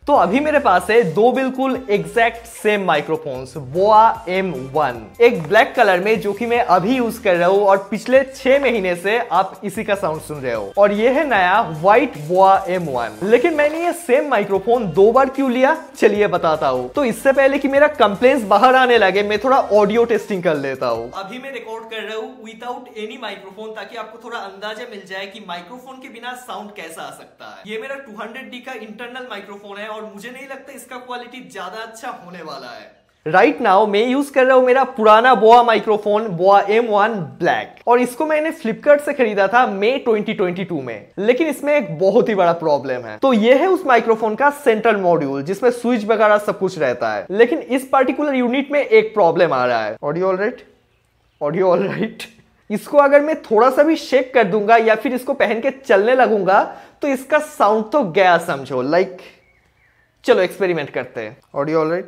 तो अभी मेरे पास है दो बिल्कुल एग्जैक्ट सेम माइक्रोफोन्स बोआ M1, एक ब्लैक कलर में जो कि मैं अभी यूज कर रहा हूँ और पिछले 6 महीने से आप इसी का साउंड सुन रहे हो, और ये है नया व्हाइट बोआ M1। लेकिन मैंने ये सेम माइक्रोफोन 2 बार क्यों लिया, चलिए बताता हूँ। तो इससे पहले कि मेरा कंप्लेंट्स बाहर आने लगे, मैं थोड़ा ऑडियो टेस्टिंग कर लेता हूँ। अभी मैं रिकॉर्ड कर रहा हूँ विदाउट एनी माइक्रोफोन, ताकि आपको थोड़ा अंदाजा मिल जाए कि माइक्रोफोन के बिना साउंड कैसा आ सकता है। ये मेरा 200D का इंटरनल माइक्रोफोन है और मुझे नहीं लगता इसका क्वालिटी ज्यादा अच्छा होने वाला है। राइट नाउ मैं यूज कर रहा हूं मेरा पुराना बोआ माइक्रोफोन बोआ M1 ब्लैक, और इसको मैंने फ्लिपकार्ट से खरीदा था मई 2022 में। लेकिन इसमें एक बहुत ही बड़ा प्रॉब्लम है। तो ये है उस माइक्रोफोन का सेंट्रल मॉड्यूल जिसमें स्विच वगैरह सब कुछ रहता है, लेकिन इस पर्टिकुलर यूनिट में एक प्रॉब्लम आ रहा है। Audio alright, audio alright. इसको अगर मैं थोड़ा सा भी शेक कर दूंगा या फिर इसको पहन के चलने लगूंगा तो इसका साउंड तो गया समझो। लाइक चलो एक्सपेरिमेंट करते हैं। Audio alright,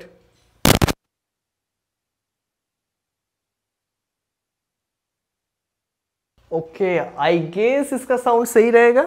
okay I guess इसका साउंड सही रहेगा।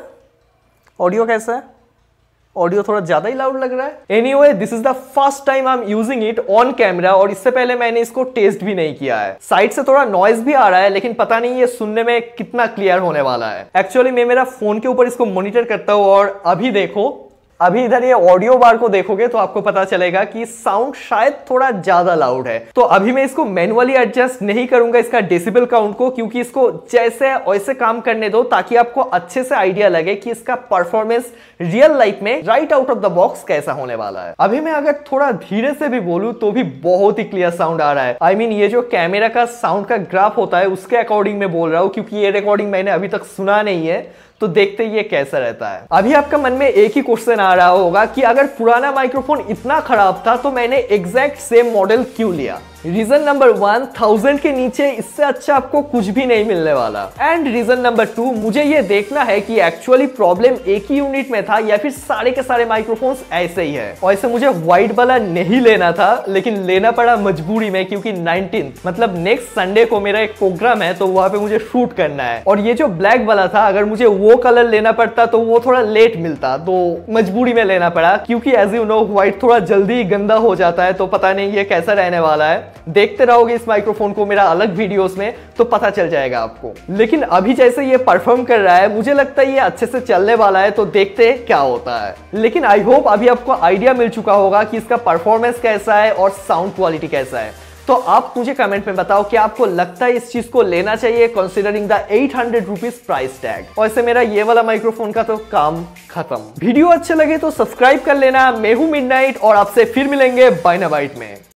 ऑडियो कैसा है? ऑडियो थोड़ा ज्यादा ही लाउड लग रहा है। Anyway this is the first time I am using it on camera, और इससे पहले मैंने इसको टेस्ट भी नहीं किया है। साइड से थोड़ा नॉइज भी आ रहा है, लेकिन पता नहीं ये सुनने में कितना क्लियर होने वाला है। एक्चुअली मैं मेरा फोन के ऊपर इसको मॉनिटर करता हूँ, और अभी देखो, अभी इधर ये ऑडियो बार को देखोगे तो आपको पता चलेगा कि साउंड शायद थोड़ा ज्यादा लाउड है। तो अभी मैं इसको मैनुअली एडजस्ट नहीं करूंगा इसका डेसिबल काउंट को, क्योंकि इसको जैसे वैसे काम करने दो ताकि आपको अच्छे से आइडिया लगे कि इसका परफॉर्मेंस रियल लाइफ में right out of the box कैसा होने वाला है। अभी मैं अगर थोड़ा धीरे से भी बोलूं तो भी बहुत ही क्लियर साउंड आ रहा है। आई मीन ये जो कैमरा का साउंड का ग्राफ होता है उसके अकॉर्डिंग मैं बोल रहा हूं, क्योंकि ये रिकॉर्डिंग मैंने अभी तक सुना नहीं है। तो देखते ये कैसा रहता है। अभी आपका मन में एक ही क्वेश्चन आ रहा होगा कि अगर पुराना माइक्रोफोन इतना खराब था तो मैंने एग्जैक्ट सेम मॉडल क्यों लिया। रीजन नंबर 1, 1000 के नीचे इससे अच्छा आपको कुछ भी नहीं मिलने वाला। एंड रीजन नंबर 2, मुझे ये देखना है कि एक्चुअली प्रॉब्लम एक ही यूनिट में था या फिर सारे के सारे माइक्रोफोन्स ऐसे ही है। और ऐसे मुझे व्हाइट वाला नहीं लेना था, लेकिन लेना पड़ा मजबूरी में, क्योंकि 19 मतलब नेक्स्ट संडे को मेरा एक प्रोग्राम है, तो वहां पे मुझे शूट करना है। और ये जो ब्लैक वाला था, अगर मुझे वो कलर लेना पड़ता तो वो थोड़ा लेट मिलता, तो मजबूरी में लेना पड़ा। क्योंकि एज यू नो व्हाइट थोड़ा जल्दी गंदा हो जाता है, तो पता नहीं ये कैसा रहने वाला है। देखते रहोगे इस माइक्रोफोन को मेरा अलग वीडियोस में, तो पता चल जाएगा आपको। लेकिन अभी जैसे ये परफॉर्म कर रहा है, मुझे लगता है ये अच्छे से चलने वाला है, तो देखते हैं क्या होता है। लेकिन आई होप अभी आपको आइडिया मिल चुका होगा कि इसका परफॉर्मेंस कैसा है और साउंड क्वालिटी कैसा है। तो आप मुझे कमेंट में बताओ कि आपको लगता है इस चीज को लेना चाहिए considering the 800 rupees price tag. और ऐसे मेरा ये वाला माइक्रोफोन का तो काम खत्म। वीडियो अच्छे लगे तो सब्सक्राइब कर लेना। मैं हूं मिडनाइट और आपसे फिर मिलेंगे बाय नाइट में।